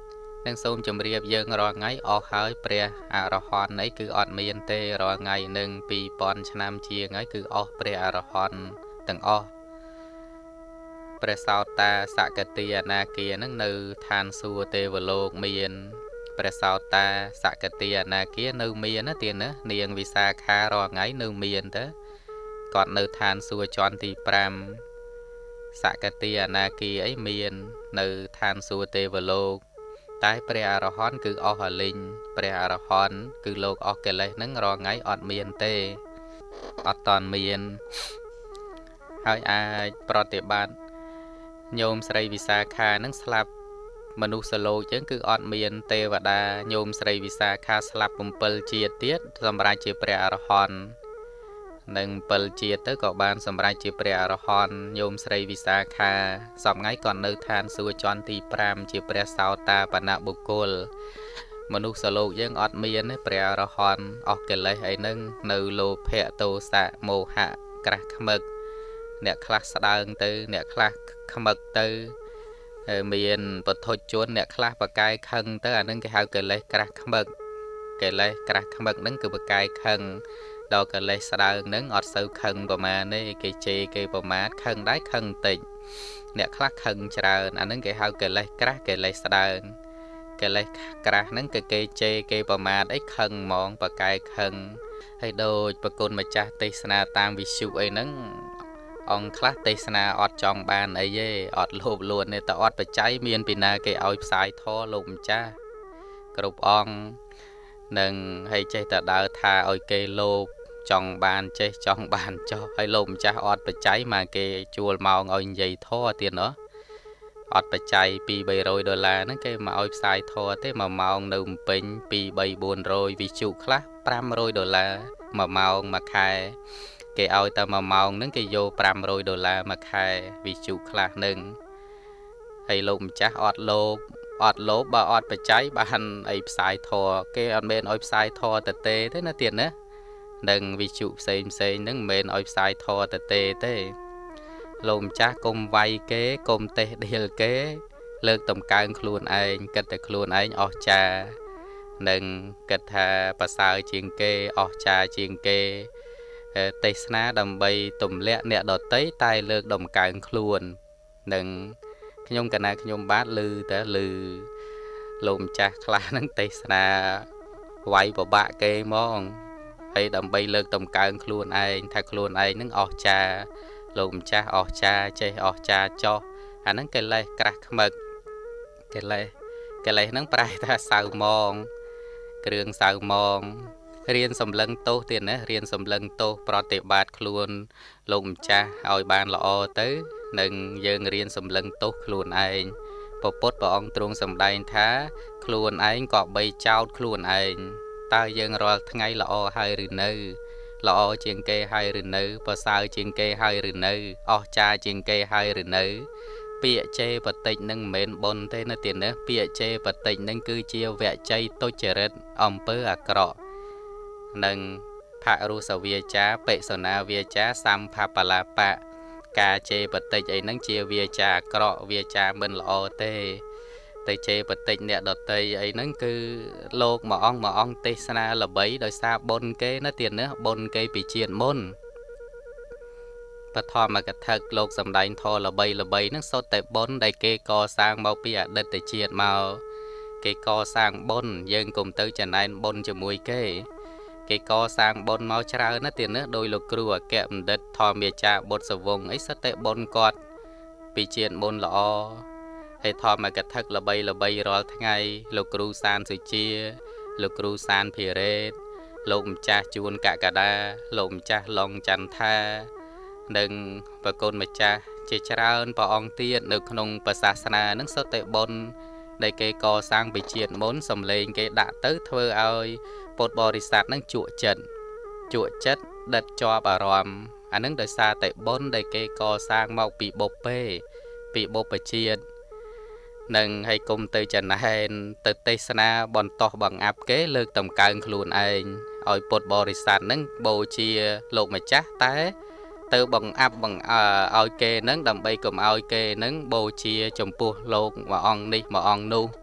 Speaker 1: នឹងសូមជម្រាបយើងរាល់ថ្ងៃអស់ហើយព្រះអរហន្តអីគឺអត់មានទេរាល់ថ្ងៃនឹងពីរពាន់ឆ្នាំជាងហើយគឺអស់ព្រះអរហន្តទាំងអស់ព្រះសោតាសកតិអនាគានឹងនៅឋានសួគ៌ទេវលោកមានព្រះសោតាសកតិអនាគានៅមានណាទៀតណានាងវិសាខារាល់ថ្ងៃនៅមានទៅគាត់នៅឋានសួគ៌ជាន់ទីប្រាំសកតិអនាគាអីមាននៅឋានសួគ៌ទេវលោកតែព្រះអរហន្តគឺអស់អលិញព្រះអរហន្តគឺលោកអស់កិលេសហ្នឹងរាល់ថ្ងៃអត់មានទេអត់តន់មានហើយអាចប្រតិបត្តិញោមស្រីវិសាខានឹងស្លាប់មនុស្សលោកចឹងគឺអត់មានទេវតាញោមស្រីវិសាខាស្លាប់bảyជាតិទៀតសម្រាប់ជាព្រះអរហន្តនឹងbảyជាតិទៅក៏បានសម្រាប់ជាព្រះអរហន្តញោមស្រីវិសាខាសពថ្ងៃក៏នៅឋានសួគ៌ជាន់ទីប្រាំជាព្រះសោតាបណ្ណបុគ្គលមនុស្សលោកយើងអត់មានទេព្រះអរហន្តអស់កិលេសអីហ្នឹងនៅលោភៈទោសៈមោហៈក្រាស់ខ្មឹកអ្នកខ្លះស្ដើងទៅអ្នកខ្លះខ្មឹកទៅមានពធុជនអ្នកខ្លះបកាយខឹងទៅអានឹងគេហៅកិលេសក្រាស់ខ្មឹកកិលេសក្រាស់ខ្មឹកហ្នឹងគឺបកាយខឹងដល់កិលេសស្ដើងហ្នឹងអត់សូវខឹងប្រមាណទេគេជេរគេប្រមាថខឹងដែរខឹងតិចអ្នកខ្លះខឹងច្រើនអានឹងគេហៅកិលេសក្រាស់កិលេសស្ដើងកិលេសក្រាស់ហ្នឹងគឺគេជេរគេប្រមាថអីខឹងហ្មងបកាយខឹងហើយដូចប្រគុណម្ចាស់ទេសនាតាមវិទ្យុអីហ្នឹងអង្គខ្លះទេសនាអត់ចង់បានអីទេអត់លោភលួនទេតែអត់បច្ច័យមានពីណាគេឲ្យផ្សាយធម៌លោកម្ចាស់គ្រប់អង្គនឹងឲ្យចេះតែដើរថាឲ្យគេលោភចង់បានចេះចង់បានចោះឲ្យលោកម្ចាស់អត់បច្ច័យមកគេជួលម៉ោងឲ្យនិយាយធម៌ទៀតណោះអត់បច្ច័យពីរ បីរយដុល្លារហ្នឹងគេមកឲ្យផ្សាយធម៌ទេមួយម៉ោងនៅភ្នំពេញពីរ បី បួនរយវិទ្យុខ្លះប្រាំរយដុល្លារមួយម៉ោងមួយខែគេឲ្យតែមួយម៉ោងហ្នឹងគេយកប្រាំរយដុល្លារមួយខែវិទ្យុខ្លះហ្នឹងហើយលោកម្ចាស់អត់លោភអត់លោភបើអត់បច្ច័យបានអីផ្សាយធរគេអត់មែនឲ្យផ្សាយធរតទេទេណាទៀតណានឹងវិទ្យុផ្សេងផ្សេងហ្នឹងមិនមែនឲ្យផ្សាយធរតទេទេលោកម្ចាស់កុំវាយគេកុំតេះដៀលគេលើកតម្កើងខ្លួនឯងគិតតែខ្លួនឯងអស្ចារ្យនឹងគិតថាប្រសើរជាងគេអស្ចារ្យជាងគេទេសនាដើម្បីទម្លាក់អ្នកដតីតែលើកតម្កើងខ្លួននឹងខ្ញុំកណាខ្ញុំបាទឮតែឮលោកម្ចាស់ខ្លះហ្នឹងទេសនាវាយប្របាក់គេហ្មងហើយដើម្បីលើកតម្កើងខ្លួនឯងថាខ្លួនឯងហ្នឹងអស្ចារ្យលោកម្ចាស់អស្ចារ្យចេះអស្ចារ្យចោះអាហ្នឹងកិលេសក្រាស់ខ្មឹកកិលេសកិលេសហ្នឹងប្រែថាសៅមងគ្រឿងសៅមងរៀនសម្លឹងទោសទៀតណារៀនសម្លឹងទោសប្រតិបត្តិខ្លួនលោកម្ចាស់ឲ្យបានល្អទៅនឹងយើងរៀនសម្លឹងទោសខ្លួនឯងពពុទ្ធព្រះអង្គទ្រង់សម្ដែងថាខ្លួនឯងក៏បីចោតខ្លួនឯងតើយើងរាល់ថ្ងៃល្អហើយឬនៅល្អជាងគេហើយឬនៅប្រសើរជាងគេហើយឬនៅអស្ចារ្យជាងគេហើយឬនៅពាក្យជេរបតិចនឹងមិនមែនបុណ្យទេណាទៀតណាពាក្យជេរបតិចនឹងគឺជាវជ័យទុច្ចរិតអំពើអាក្រក់និងភរុសវាចាបិសនាវាចាសម្ភបលាបៈការជេរបតិចអីហ្នឹងជាវាចាអាក្រក់វាចាមិនល្អទេតែជេរបតិចអ្នកដតីអីហ្នឹងគឺលោកមួយអង្គមួយអង្គទេសនាល្បីដោយសារបុណ្យគេណាទៀតណាបុណ្យគេពីជាតិមុនបឋមកថាលោកសំដែងធម៌ល្បីល្បីហ្នឹងសុទ្ធតែបុណ្យដែលគេកសាងមកពីអតីតជាតិមកគេកសាងបុណ្យយើងកុំទៅចំណែនបុណ្យជាមួយគេគេកសាងបុណ្យមកច្រើនណាស់ទៀតណាដោយលោកគ្រូអគ្គបណ្ឌិតធម្មចារបុត្រសវង្សអីសិតតែបុណ្យគាត់ពីជាតិបុណ្យល្អហើយធម្មកថាល្បីល្បីរាល់ថ្ងៃលោកគ្រូសានសុជាលោកគ្រូសានភិរេតលោកម្ចាស់ជួនកកដាលោកម្ចាស់ឡុងចន្ទថានិងប្រគុណម្ចាស់ជាច្រើនព្រះអង្គទៀតនៅក្នុងព្រះសាសនានឹងសុទ្ធតែបុណ្យដែលគេកសាងពីជាតិមុនសំលេងគេដាក់ទៅធ្វើឲ្យពុទ្ធបរិស័ទនឹងជក់ចិត្តជក់ចិត្តដិតជាប់អារម្មណ៍អានឹងដោយសារតែបុណ្យដែលគេកសាងមកពីបុព្វេពីបុព្វជាតិនឹងឲ្យគុំទៅចំណែនទៅទេសនាបន្តោះបង្អាប់គេលើកតម្កើងខ្លួនឯងឲ្យពុទ្ធបរិស័ទនឹងបូជាលោកម្ចាស់តែទៅបង្អាប់បង្អើឲ្យគេនឹងដើម្បីកុំឲ្យគេនឹងបូជាចំពោះលោកមួយអង្គនេះមួយអង្គនោះ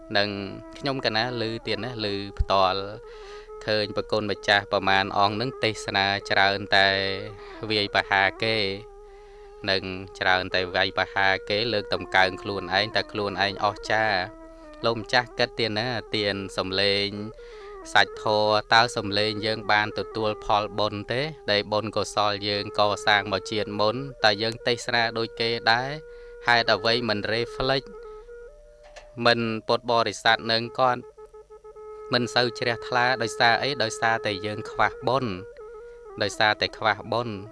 Speaker 1: nâng nhôm cái ná lư tiền ná lư tò khơi bà côn bà cha bà màn ong nâng tê sana trơn tại vì bà hà kê nâng trơn tại vì bà hà kê lược tầm cơn khuôn anh ta khuôn anh o cha lông chắc kết tiền á tiền sầm lên sạch thô tao sầm lên dương ban tụt tua Paul bon thế đây bon cổ sol dương co sang một chuyện muốn tại dương tây sana đôi kê đá hai tờ vây mình reflex mình bột bò để sạt nâng con mình sâu chia thla đôi xa ấy đôi xa tại dương khoác bon đôi xa tại khoác bon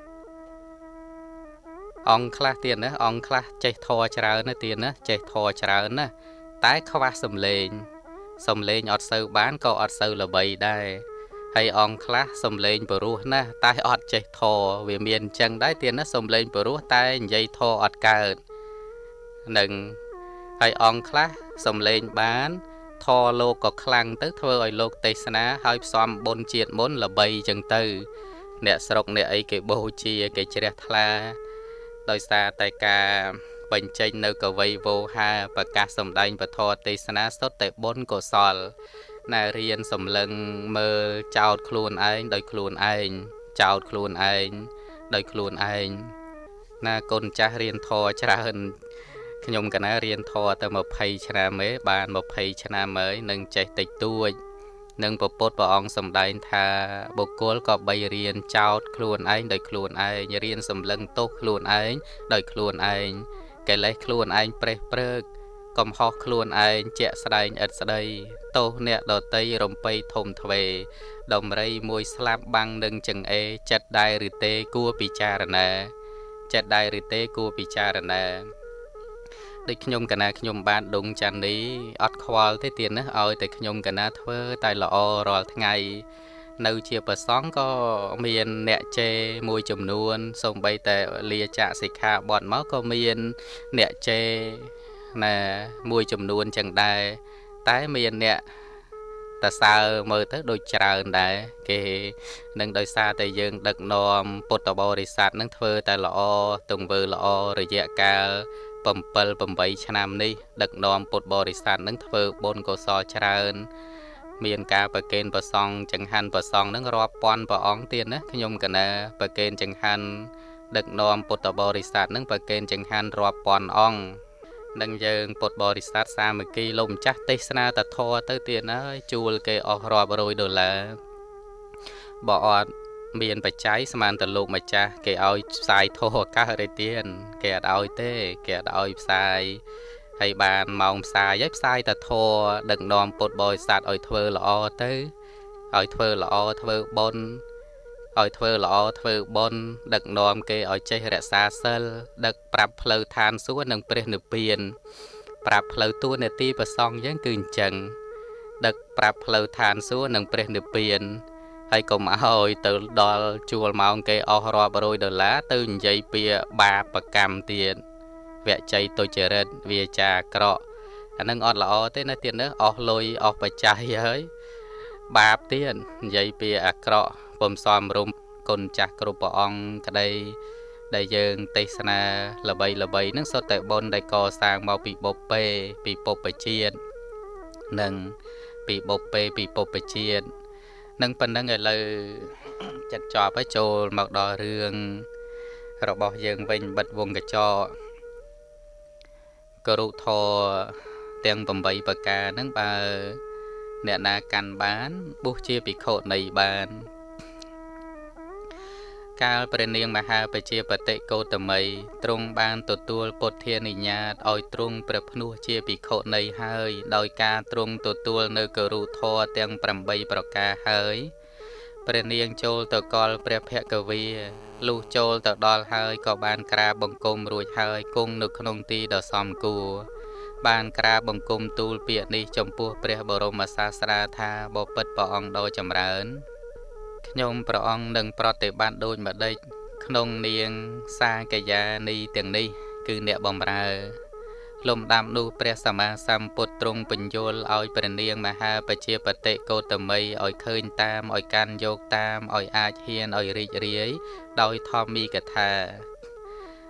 Speaker 1: ông khla tiền á ông khla chạy thò chả nó tiền á chạy thò chả nó tái khoác sầm lên sầm lên ọt sâu bán có ọt sâu là bầy đây hay ông khla sầm lên bờ ruột na tái ọt chạy thò về miền chân đái tiền nó sầm lên bờ ruột tái dây thò ọt cào đừng hay ông khla sầm lên bán thò lô có khăng tới thưa ở lô tây sana hơi xóm bôn chiết muốn là bầy chân tư nè sọc nè ấy cái bô chia cái chia thla đôi xa tại ca bệnh tranh nơi cầu vây vô ha và ca sầm đanh và thò tây sana sốt tại bốn cổ sòl nà riêng sầm lưng mơ chào khuôn anh đôi khuôn anh chào khuôn anh đôi khuôn anh nà con cha riêng thò cha hơn nhung cái ná riêng thò tới một phay chana mới bàn một phay chana mới nâng chạy tịch tuôi nâng bộ bốt bộ ong sầm đanh tha bộ cối có bay riêng chào khuôn anh đôi khuôn anh riêng sầm lưng tốt khuôn anh đôi khuôn anh cái lấy khuôn anh pre pre cầm ho khuôn anh chẹt sài ớt sài tô nẹt đỏ tây rồng pay thùng thề đồng ray môi slap băng nâng chừng e chặt đai rì tê cua picharana chặt đai rì tê cua picharana để nhung cái nào nhung bạn đúng chăn đi ọt khoal thế tiền á ơi để nhung cái nào thưa tại lọ rồi ngày nơi chia bờ xóm có miền nẹt chê môi chùm nuôn xong bay tè lia chạ xịt kha bọn máu có miền nẹt chê nè môi chùm nuôn chẳng đài tái miền nẹt ta sao mơ tới đôi tràn đài kì nâng đôi xa tại dương đực nòm bột tàu bò đi sạt nâng thưa tại lọ tùng vư lọ rồi dạ ca bầm bầm bầm bấy chăn ní đực nòm bột bò đi sạt nâng thưa bồn cổ so tràn miền ca bờ kênh bờ sông chẳng hạn bờ sông nâng rọp pon bờ óng tiền á nhung cái nè bờ kênh chẳng hạn đực nòm bột tàu bò đi sạt nâng bờ kênh chẳng hạn rọp pon ong nâng dương bột bò đi sát xa một kỳ lồng chắc tây sana ta thua tới tiền ơi chùa cái ở rò rồi đồ là bỏ miền phải cháy xem từ lục mà cha cái ơi xài thua cá đây tiền kẻ ơi tê kẻ ơi xài hay bàn mong xài dép xài ta thua đừng nòm bột bò sát ơi thưa lọ tới ơi thưa lọ thưa bon ơi thưa lọ thưa bon đừng nòm cái ơi chơi rẻ xa sơ đừng prap phơi than xuống nâng pre nửa biển prap phơi tua nè ti và song dáng cừn chừng đừng prap phơi than xuống nâng pre nửa biển hay cùng hồi từ đó chùa mong cái ở rò rồi đờ lá từ dây bia ba bậc cam tiền vẽ chạy tôi chờ lên vì trà cọ anh nâng ọt là o thế nó tiền nữa o lôi o phải chạy ấy ba tiền dây bia cọ bom xòm rum con chặt cột bỏ ong cái đây đại dương tây sana là bay là bay nước sốt tại bon đại co sang mau bị bột pê bị bột bể chiên nâng bị bột pê bị bột bể chiên nâng phần nâng người lời chặt trò với trồ màu đỏ rương rồi bỏ dương vinh bật vùng cái cho cơ rụ thò tiền bầm bầy bờ cà nâng bà nè na can bán buộc chia bị khổ này bàn caoประเนียงมหาปเจปติโกตมัยตรงบานตัวตัวปดเทียนิญาตออยตรงประพนุเจียปิโคในเฮยโดยการตรงตัวตัวในกรุทอเตียงปรำใบประกาเฮยประเนียงโจลตัวกอลประเพกวีลูโจลตัวดอลเฮยก็บานกราบงกลมรวยเฮยกุ้งนึกขนมตีดอซอมกูบานกราบงกลมตูลเปียนี้จมปูเปรียบรมศาสราธาบปิดปองโดยจำเริญnhômประองหนึ่งปฏิบัติโดยมาได้ขนมเนียงสร้างกายานีเตียงนี้คือเนียบอมราลมดำดูเปรียสมาสัมปุตรงปัญโยลเอาประเนียงมหาปเจปติโกตมัยเอาเคยตามเอาการโยกตามเอาอาเฮียนเอาริเรียโดยทอมีกถา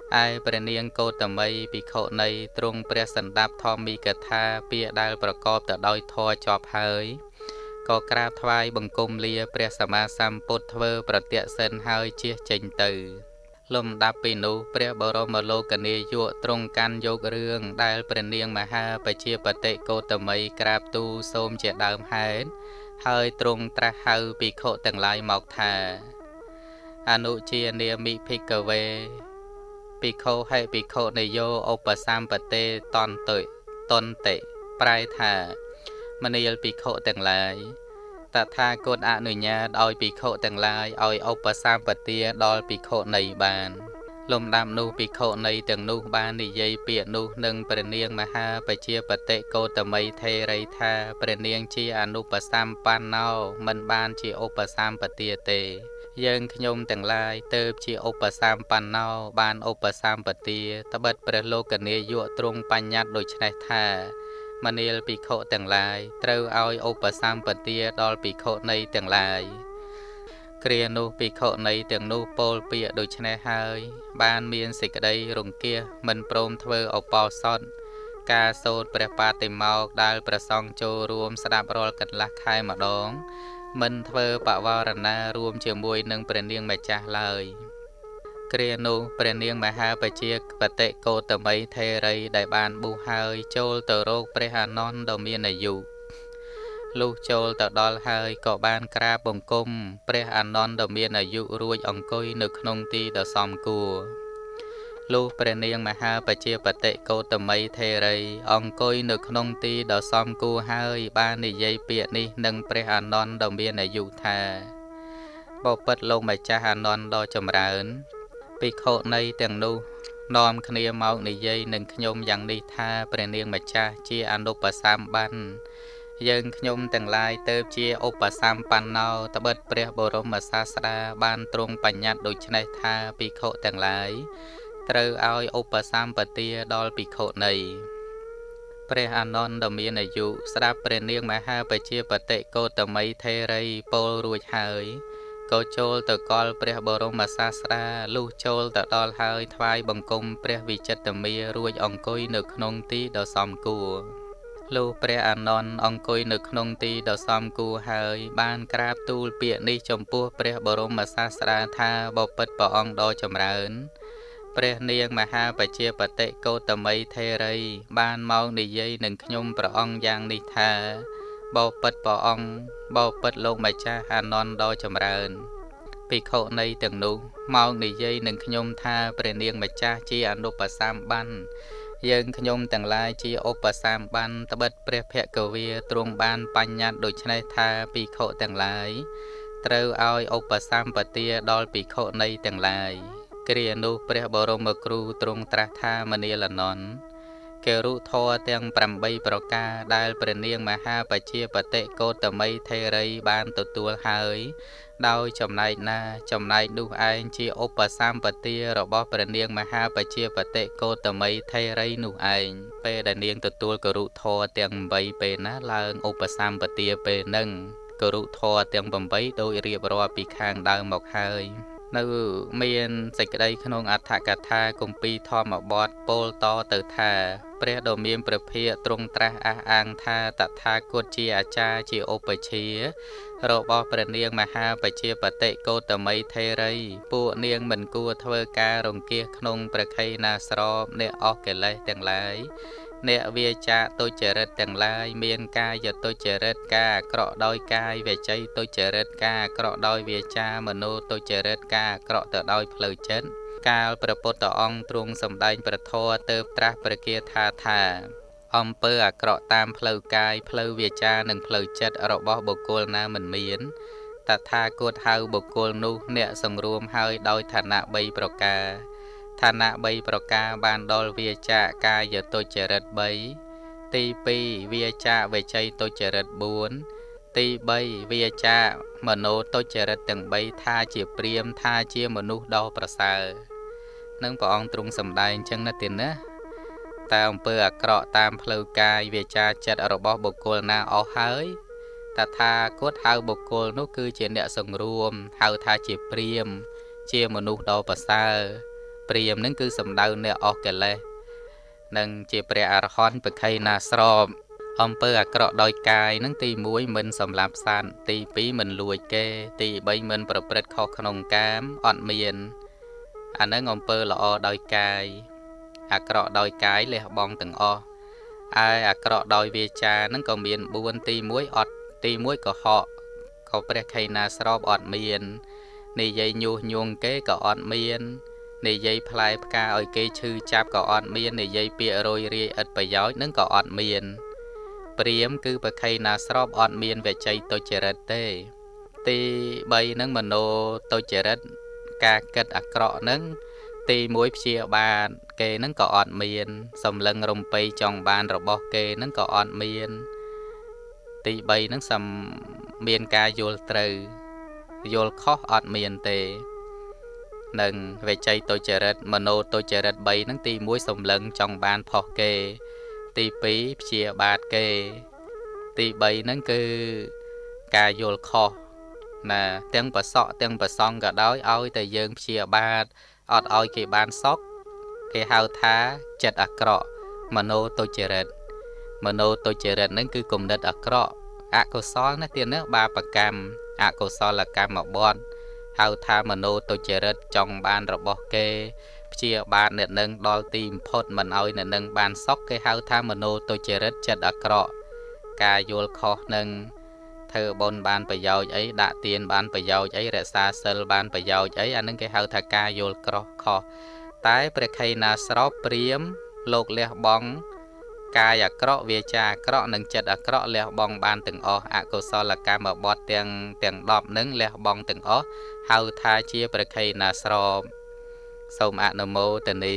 Speaker 1: ai bền niên cô tầm mây bị khổ này trung pre sần đạp thom mi kẹt tha bia đaiประกอบ แต่ đôi thò chọp hơi có cà thoai bằng cung lia pre sama sam put thơ ប្រតិសិនហើយជះចេញទៅលំដាប់ពីនោះព្រះបរមលោកនាយកទ្រង់កាន់យករឿងដែលព្រះនាងមហាបជាបតិកោតមីក្រាបទូលសូមជាដើមហេតុហើយទ្រង់ត្រាស់ហៅភិក្ខុទាំងឡាយមកថាអនុជានាមិភិក្ខវេភិក្ខុហេភិក្ខុនិយោឧបសម្បតេតន្តុតន្តិប្រែថាមនាលភិក្ខុទាំងឡាយតថាគតអនុញ្ញាតឲ្យភិក្ខុទាំងឡាយឲ្យឧបសម្បទាដល់ភិក្ខុនៃបានលំដាប់នោះភិក្ខុនៃទាំងនោះបាននិយាយពាក្យនោះនឹងព្រះនាងមហាបជាបតិកោតមីថេរីថាព្រះនាងជាអនុបសម្បណ្ណោមិនបានជាឧបសម្បទាទេយើងខ្ញុំទាំងឡាយទៅជាឧបសម្បណ្ណោបានឧបសម្បទាត្បិតព្រះលោកនាយកទ្រង់បញ្ញត្តិដូច្នេះថាមនាលភិក្ខុទាំងឡាយត្រូវឲ្យឧបសម្បទាដល់ភិក្ខុនៃទាំងឡាយគ្រានោះភិក្ខុនៃទាំងនោះពោលពាក្យដូច្នេះហើយបានមានសេចក្តីរង្គៀសមិនព្រមធ្វើឧបោសថការសូត្រព្រះបាតិមោក្ខដែលព្រះសង្ឃចូលរួមស្ដាប់រាល់កន្លះខែម្ដងមិនធ្វើបវរណារួមជាមួយនឹងព្រះនាងម្ចាស់ឡើយគ្រានោះព្រះនាងមហាបជាបតិកោតមីថេរីដែលបានបុះហើយចូលទៅរកព្រះអានន្ទដ៏មានអាយុលុះចូលទៅដល់ហើយក៏បានក្រាបបង្គំព្រះអានន្ទដ៏មានអាយុរួចអង្គុយនៅក្នុងទីដ៏សមគួរលុះព្រះនាងមហាបជាបតិកោតមីថេរីអង្គុយនៅក្នុងទីដ៏សមគួរហើយបាននិយាយពាក្យនេះនឹងព្រះអានន្ទដ៏មានអាយុថាបបិទ្ធលោកម្ចាស់អានន្ទដ៏ចម្រើនភិក្ខុនៃទាំងនោះនាំគ្នាមកនិយាយនឹងខ្ញុំយ៉ាងនេះថាព្រះនាងម្ចាស់ជាអនុបសម្បណ្ណយើងខ្ញុំទាំងឡាយទៅជាឧបសម្បណ្ណោត្បិតព្រះបរមសាស្តាបានទ្រង់បញ្ញត្តិដូច្នេះថាភិក្ខុទាំងឡាយត្រូវឲ្យឧបសម្បទាដល់ភិក្ខុនៃព្រះអានន្ទដ៏មានអាយុស្ដាប់ព្រះនាងមហាបជាបតិកោតមីថេរីពោលរួចហើយក៏ចូលទៅកល់ព្រះបរមសាស្តាលុះចូលទៅដល់ហើយថ្វាយបង្គំព្រះវិចិត្រមាររួចអង្គុយនៅក្នុងទីដ៏សមគួរលុះព្រះអានន្ទអង្គុយនៅក្នុងទីដ៏សមគួរហើយបានក្រាបទូលពាក្យនេះចំពោះព្រះបរមសាស្តាថាបពិតព្រះអង្គដ៏ចម្រើនព្រះនាងមហាបជាបតិកោតមីថេរីបានមកនិយាយនឹងខ្ញុំព្រះអង្គយ៉ាងនេះថាបពិតព្រះអង្គបពិតលោកម្ចាស់អានន្ទដ៏ចម្រើនភិក្ខុនៃទាំងនោះមកនិយាយនឹងខ្ញុំថាព្រះនាងម្ចាស់ជាអនុបសម្បណ្ណយើងខ្ញុំទាំងឡាយជាឧបសម្បណ្ណត្បិតព្រះភគវាទ្រង់បានបញ្ញត្តិដូច្នេះថាភិក្ខុទាំងឡាយត្រូវឲ្យឧបសម្បទាដល់ភិក្ខុនៃទាំងឡាយគ្រានោះព្រះបរមគ្រូទ្រង់ត្រាស់ថាមនាលអានន្ទកេរុធរទាំងប្រាំបីប្រការដែលព្រះនាងមហាបជាបតិកោតមីថេរីបានទទួលហើយដោយចំណែកណាចំណែកនោះឯងជាឧបសម្បទារបស់ព្រះនាងមហាបជាបតិកោតមីថេរីនោះឯងពេលដែលនាងទទួលកេរុធរទាំងប្រាំបីពេលណាឡើងឧបសម្បទាពេលនឹងកេរុធរទាំងប្រាំបីដោយរៀបរាប់ពីខាងដើមមកហើយនៅមានសេចក្តីក្នុងអដ្ឋកថាគម្ពីរធម្មបទពោលតទៅថាព្រះដ៏មានព្រះភិក្ខទ្រង់ត្រាស់អះអាងថាតថាគតជាអាចារ្យជាឧបជារបស់ព្រះនាងមហាបជាបតិកោតមីថេរីពួកនាងមិនគួរធ្វើការរង្គៀសក្នុងប្រខៃណាស្រោបអ្នកអស់កិលេសទាំងឡាយអ្នកវាចាទុច្ចរិតទាំងឡាយមានកាយទុច្ចរិតការអាក្រក់ដោយកាយវចីទុច្ចរិតការអាក្រក់ដោយវាចាមโนទុច្ចរិតការអាក្រក់ទៅដោយផ្លូវចិត្តកាលព្រះពុទ្ធអង្គទ្រង់សម្ដែងព្រះធម៌ទៅត្រាស់ព្រះគាថាថាអំពើអាក្រក់តាមផ្លូវកាយផ្លូវវាចានិងផ្លូវចិត្តរបស់បុគ្គលណាមិនមានតថាគតហៅបុគ្គលនោះអ្នកសង្រួមហើយដោយឋានៈបីប្រការឋានៈបីប្រការបានដល់វាចាកាយទុច្ចរិតបីទីពីរវាចាវិច័យទុច្ចរិតបួនទីបីវាចាមโนទុច្ចរិតទាំងបីថាជាព្រាហ្មណ៍ថាជាមនុស្សដ៏ប្រសើរនឹងព្រះអង្គទ្រង់សម្ដែងអញ្ចឹងណាទៀតណាតែអំពើអាក្រក់តាមផ្លូវកាយវាចាចិត្តរបស់បុគ្គលណាអស់ហើយតថាគតហៅបុគ្គលនោះគឺជាអ្នកសង្រួមហៅថាជាព្រាហ្មណ៍ជាមនុស្សដ៏ប្រសើរព្រាមនឹងគឺសំដៅអ្នកអស់កិលេសនឹងជាព្រះអរហន្តបក្ខីណាស្រប អំពើអាក្រក់ដោយកាយនឹងទីមួយមិនសម្លាប់សត្វទីពីរមិនលួចគេទីបីមិនប្រព្រឹត្តខុសក្នុងកាមអត់មានអានឹងអំពើល្អដោយកាយអាក្រក់ដោយកាយលះបង់ទាំងអស់ឯអាក្រក់ដោយវាចានឹងក៏មានបួនទីមួយអត់ទីមួយក៏ហកក៏ព្រះខៃណាស្របអត់មាននិយាយញុះញង់គេក៏អត់មាននិយាយផ្លែផ្កាឲ្យគេឈឺចាប់ក៏អត់មាននិយាយពាក្យរយរាយឥតប្រយោជន៍នឹងក៏អត់មានព្រាមគឺបក្ខីណាស្របអត់មានវិជ័យទុច្ចរិតទេទីបីនឹងមโนទុច្ចរិតការគិតអាក្រក់នឹងទីមួយព្យាបាទគេនឹងក៏អត់មានសម្លឹងរំពៃចង់បានរបស់គេនឹងក៏អត់មានទីបីនឹងសំមានការយល់ត្រូវយល់ខុសអត់មានទេនឹងវិជ័យទុច្ចរិតមโนទុច្ចរិតបីនឹងទីមួយសម្លឹងចង់បានផុសគេទីពីរព្យាបាទគេទីបីហ្នឹងគឺការយល់ខុសណាទាំងប្រសក់ទាំងប្រសងក៏ដោយឲ្យតែយើងព្យាបាទអត់ឲ្យគេបានសក់គេហៅថាចិត្តអាក្រក់មโนទុច្ចរិតមโนទុច្ចរិតហ្នឹងគឺគំនិតអាក្រក់អកុសលណាទៀតណាបាបកម្មអកុសលកម្មបទហៅថាមโนទុច្ចរិតចង់បានរបស់គេព្យាបាទអ្នកនឹងដល់ទីបំផុតមិនឲ្យអ្នកនឹងបានសុខគេហៅថាមโนទុច្ចរិតចិត្តអាក្រក់ការយល់ខុសនឹងធ្វើបុណ្យបានប្រយោជន៍អីដាក់ទានបានប្រយោជន៍អីរក្សាសិលបានប្រយោជន៍អីអានឹងគេហៅថាការយល់ក្រោះខុសតែព្រះខៃណាស្របព្រាមលោកលះបង់កាយអាក្រក់វាចាអាក្រក់និងចិត្តអាក្រក់លះបង់បានទាំងអស់អកុសលកម្មបទទាំងទាំងដប់នឹងលះបង់ទាំងអស់ហៅថាជាព្រះខៃណាស្របសូមអនុមោទនី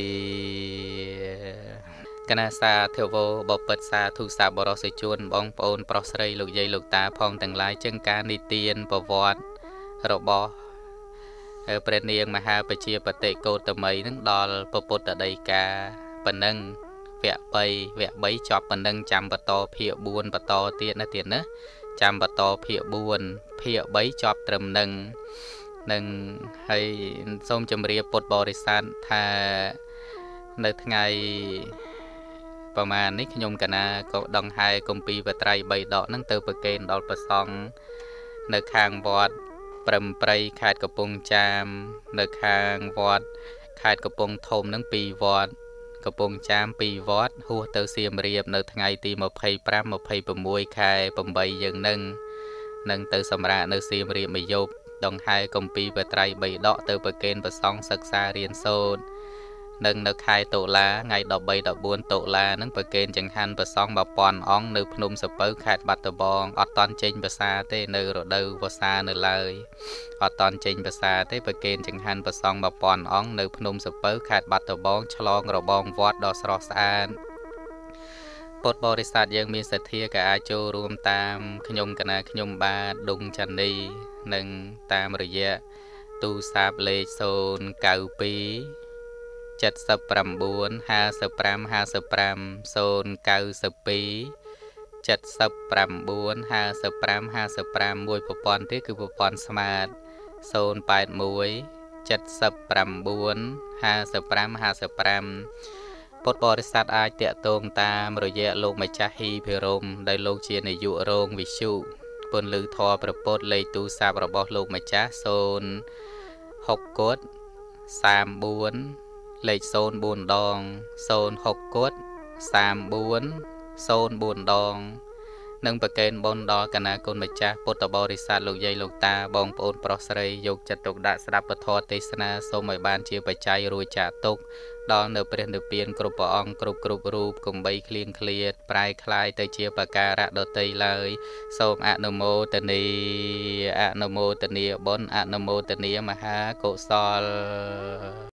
Speaker 1: គណៈសាធិវោបពិតសាធុសាបរសិជួនបងប្អូនប្រុសស្រីលោកយាយលោកតាផងទាំងឡាយចឹងការនិទានប្រវត្តិរបស់ព្រះនាងមហាបជាបតិកោតមីនឹងដល់ពពុទ្ធដីកាប៉ុណ្ណឹងវគ្គបីវគ្គបីចប់ប៉ុណ្ណឹងចាំបន្តភាគបួនបន្តទៀតណាទៀតណាចាំបន្តភាគបួនភាគបីចប់ត្រឹមនឹងនឹងហើយសូមជម្រាបពុទ្ធបរិស័ទថានៅថ្ងៃប្រហែលនេះខ្ញុំកណាក៏ដង្ហែគម្ពីរបត្រៃបីដកហ្នឹងទៅប្រគេនដល់ព្រះសង្ឃនៅខាងវត្តព្រឹមព្រៃខេត្តកំពង់ចាមនៅខាងវត្តខេត្តកំពង់ធំហ្នឹងពីរវត្តកំពង់ចាមពីរវត្តហួសទៅសៀមរាបនៅថ្ងៃទីម្ភៃប្រាំ ម្ភៃប្រាំមួយខែប្រាំយើងនឹងនឹងទៅសម្រាកនៅសៀមរាបមួយយប់ដង្ហែគម្ពីរបត្រៃបីដកទៅប្រគេនព្រះសង្ឃសិក្សារៀនសូត្រនឹងនៅខែតុលាថ្ងៃដប់បីដប់បួនតុលានឹងប្រគេនចង្ហាន់ព្រះសង្ឃ một nghìn អង្គនៅភ្នំសពៅខេត្តបាត់ដំបងអត់តន់ចេញភាសាទេនៅរដូវវស្សានៅឡើយអត់តន់ចេញភាសាទេប្រគេនចង្ហាន់ព្រះសង្ឃ một nghìn អង្គនៅភ្នំសពៅខេត្តបាត់ដំបងឆ្លងរបងវត្តដ៏ស្រស់ស្អាតពុទ្ធបរិស័ទយើងមានសទ្ធាក៏អាចចូលរួមតាមខ្ញុំកណាខ្ញុំបាទដុងចាន់នីនិងតាមរយៈទូរស័ព្ទលេខศูนย์ เก้า ពីរ เจ็ด ห้า ห้า ห้า ห้า ห้า ห้า ศูนย์ เก้า ពីរ เจ็ด ห้า ห้า ห้า ห้า ห้า មួយប្រព័ន្ធទៀតគឺប្រព័ន្ធស្មាតศูนย์ แปด หนึ่ง เจ็ด ห้า ห้า ห้า ห้า ពុទ្ធបរិស័ទអាចតាក់ទងតាមរយៈលោកម្ចាស់ហ៊ីភិរមដែលលោកជានាយករោងវិទ្យុពន្លឺធរប្រពុតលេខទូរស័ព្ទរបស់លោកម្ចាស់ศูนย์ หก កុដ សាម បួន លេខศูนย์ បួន ដង ศูนย์ หก កុដ សាម បួន ศูนย์ បួន ដងនឹងប្រកេនបុណ្យដល់គណៈគុណម្ចាស់ពុទ្ធបរិស័ទលោកយាយលោកតាបងប្អូនប្រុសស្រីយកចិត្តទុកដាក់ស្ដាប់ពធទេសនាសូមឲ្យបានជាបច្ច័យរួចចាកទុកដល់នៅព្រះនិព្វានគ្រប់ព្រះអង្គគ្រប់គ្រប់រូបកុំបីឃ្លៀងឃ្លាតប្រែคล้ายទៅជាបការៈដតីឡើយសូមអនុមោទនីអនុមោទនីបុណ្យអនុមោទនីមហាកុសល